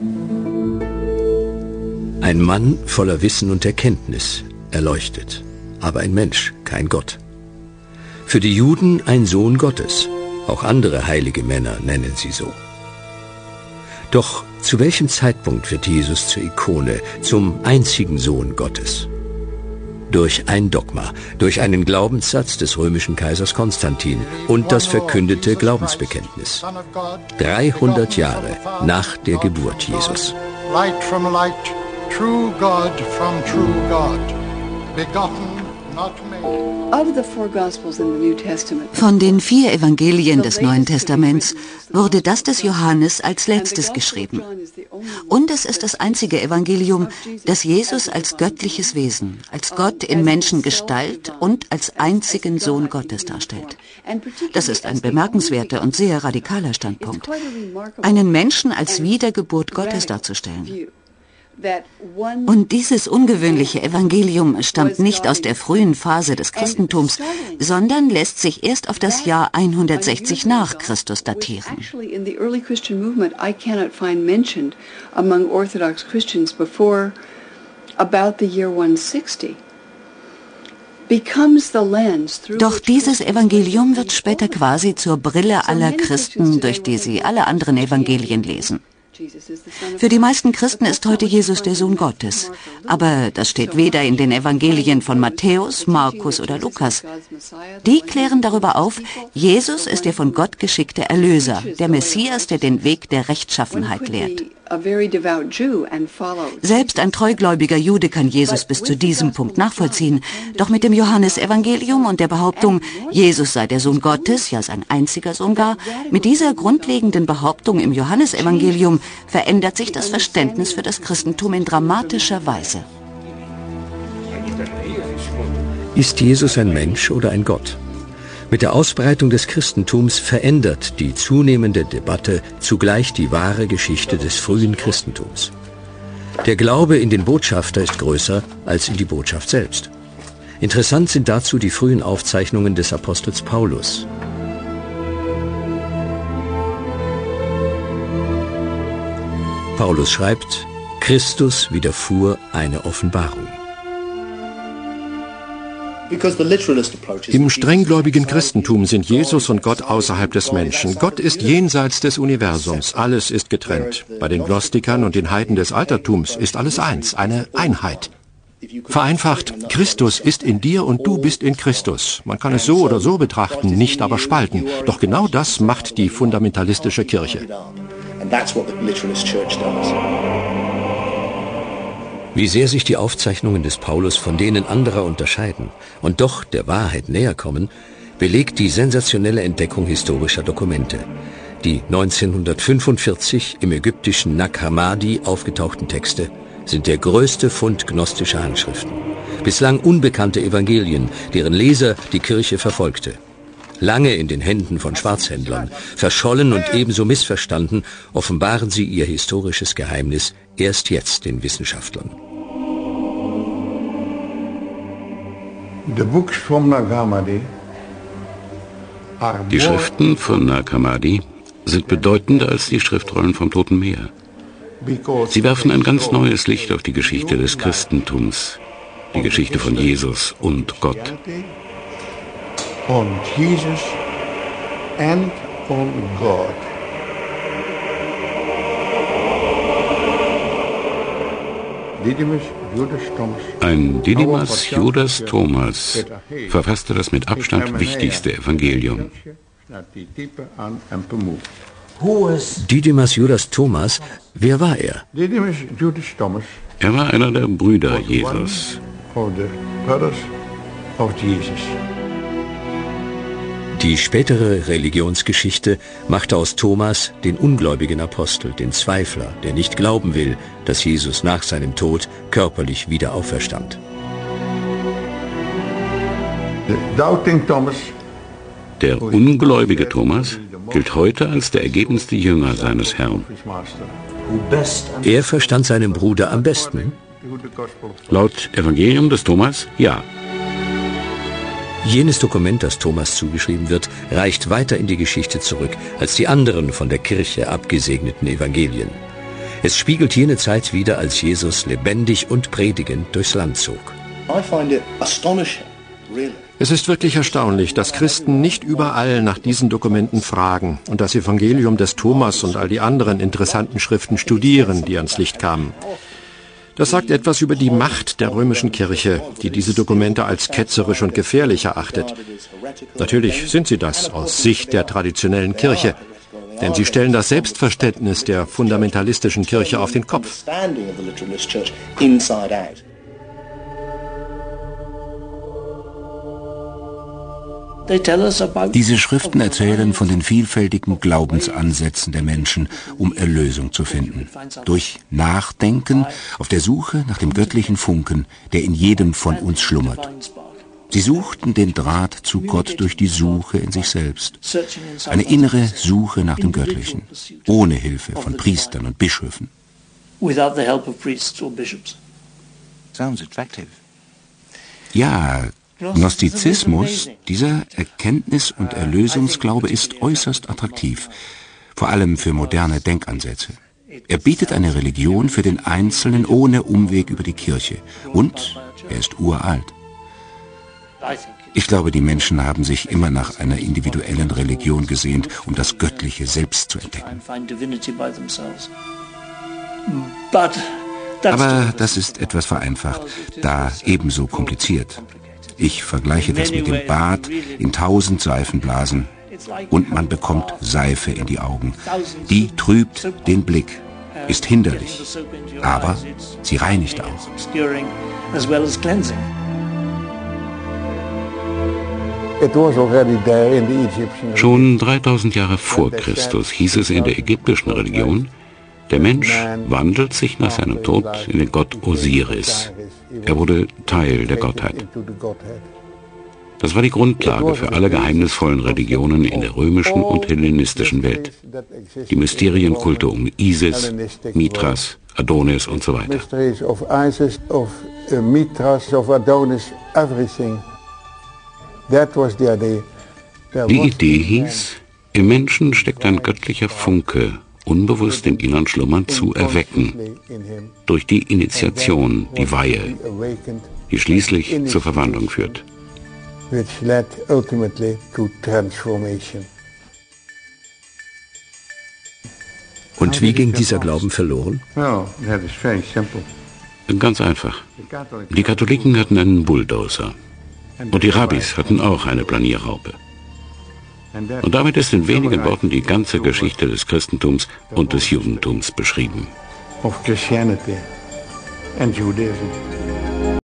Ein Mann voller Wissen und Erkenntnis, erleuchtet, aber ein Mensch, kein Gott. Für die Juden ein Sohn Gottes, auch andere heilige Männer nennen sie so. Doch zu welchem Zeitpunkt wird Jesus zur Ikone, zum einzigen Sohn Gottes? Durch ein Dogma, durch einen Glaubenssatz des römischen Kaisers Konstantin und das verkündete Glaubensbekenntnis. 300 Jahre nach der Geburt Jesus. Light from light, true God from true God, begotten, not made. Von den 4 Evangelien des Neuen Testaments wurde das des Johannes als letztes geschrieben. Und es ist das einzige Evangelium, das Jesus als göttliches Wesen, als Gott in Menschengestalt und als einzigen Sohn Gottes darstellt. Das ist ein bemerkenswerter und sehr radikaler Standpunkt, einen Menschen als Wiedergeburt Gottes darzustellen. Und dieses ungewöhnliche Evangelium stammt nicht aus der frühen Phase des Christentums, sondern lässt sich erst auf das Jahr 160 nach Christus datieren. Doch dieses Evangelium wird später quasi zur Brille aller Christen, durch die sie alle anderen Evangelien lesen. Für die meisten Christen ist heute Jesus der Sohn Gottes. Aber das steht weder in den Evangelien von Matthäus, Markus oder Lukas. Die klären darüber auf, Jesus ist der von Gott geschickte Erlöser, der Messias, der den Weg der Rechtschaffenheit lehrt. Selbst ein treugläubiger Jude kann Jesus bis zu diesem Punkt nachvollziehen. Doch mit dem Johannesevangelium und der Behauptung, Jesus sei der Sohn Gottes, ja sein einziger Sohn gar, mit dieser grundlegenden Behauptung im Johannesevangelium verändert sich das Verständnis für das Christentum in dramatischer Weise. Ist Jesus ein Mensch oder ein Gott? Mit der Ausbreitung des Christentums verändert die zunehmende Debatte zugleich die wahre Geschichte des frühen Christentums. Der Glaube in den Botschafter ist größer als in die Botschaft selbst. Interessant sind dazu die frühen Aufzeichnungen des Apostels Paulus. Paulus schreibt, Christus widerfuhr eine Offenbarung. Im strenggläubigen Christentum sind Jesus und Gott außerhalb des Menschen. Gott ist jenseits des Universums. Alles ist getrennt. Bei den Gnostikern und den Heiden des Altertums ist alles eins, eine Einheit. Vereinfacht, Christus ist in dir und du bist in Christus. Man kann es so oder so betrachten, nicht aber spalten. Doch genau das macht die fundamentalistische Kirche. Wie sehr sich die Aufzeichnungen des Paulus von denen anderer unterscheiden und doch der Wahrheit näher kommen, belegt die sensationelle Entdeckung historischer Dokumente. Die 1945 im ägyptischen Nag Hammadi aufgetauchten Texte sind der größte Fund gnostischer Handschriften. Bislang unbekannte Evangelien, deren Leser die Kirche verfolgte. Lange in den Händen von Schwarzhändlern, verschollen und ebenso missverstanden, offenbaren sie ihr historisches Geheimnis erst jetzt den Wissenschaftlern. Die Schriften von Nag Hammadi sind bedeutender als die Schriftrollen vom Toten Meer. Sie werfen ein ganz neues Licht auf die Geschichte des Christentums, die Geschichte von Jesus und Gott. On Jesus and on God. Ein Didymas Judas Thomas verfasste das mit Abstand wichtigste Evangelium. Didymas Judas Thomas, wer war er? Er war einer der Brüder Jesus. Die spätere Religionsgeschichte machte aus Thomas den ungläubigen Apostel, den Zweifler, der nicht glauben will, dass Jesus nach seinem Tod körperlich wieder auferstand. Der ungläubige Thomas gilt heute als der ergebenste Jünger seines Herrn. Er verstand seinen Bruder am besten. Laut Evangelium des Thomas, ja. Jenes Dokument, das Thomas zugeschrieben wird, reicht weiter in die Geschichte zurück als die anderen von der Kirche abgesegneten Evangelien. Es spiegelt jene Zeit wider, als Jesus lebendig und predigend durchs Land zog. Es ist wirklich erstaunlich, dass Christen nicht überall nach diesen Dokumenten fragen und das Evangelium des Thomas und all die anderen interessanten Schriften studieren, die ans Licht kamen. Das sagt etwas über die Macht der römischen Kirche, die diese Dokumente als ketzerisch und gefährlich erachtet. Natürlich sind sie das aus Sicht der traditionellen Kirche, denn sie stellen das Selbstverständnis der fundamentalistischen Kirche auf den Kopf. Diese Schriften erzählen von den vielfältigen Glaubensansätzen der Menschen, um Erlösung zu finden. Durch Nachdenken auf der Suche nach dem göttlichen Funken, der in jedem von uns schlummert. Sie suchten den Draht zu Gott durch die Suche in sich selbst. Eine innere Suche nach dem Göttlichen, ohne Hilfe von Priestern und Bischöfen. Ja, Gnostizismus, dieser Erkenntnis- und Erlösungsglaube ist äußerst attraktiv, vor allem für moderne Denkansätze. Er bietet eine Religion für den Einzelnen ohne Umweg über die Kirche und er ist uralt. Ich glaube, die Menschen haben sich immer nach einer individuellen Religion gesehnt, um das Göttliche selbst zu entdecken. Aber das ist etwas vereinfacht, da ebenso kompliziert. Ich vergleiche das mit dem Bad in 1000 Seifenblasen und man bekommt Seife in die Augen. Die trübt den Blick, ist hinderlich, aber sie reinigt auch. Schon 3000 Jahre vor Christus hieß es in der ägyptischen Religion, der Mensch wandelt sich nach seinem Tod in den Gott Osiris. Er wurde Teil der Gottheit. Das war die Grundlage für alle geheimnisvollen Religionen in der römischen und hellenistischen Welt. Die Mysterienkulte um Isis, Mithras, Adonis und so weiter. Die Idee hieß, im Menschen steckt ein göttlicher Funke, unbewusst im Innern schlummernd zu erwecken, durch die Initiation, die Weihe, die schließlich zur Verwandlung führt. Und wie ging dieser Glauben verloren? Ganz einfach. Die Katholiken hatten einen Bulldozer und die Rabbis hatten auch eine Planierraupe. Und damit ist in wenigen Worten die ganze Geschichte des Christentums und des Judentums beschrieben.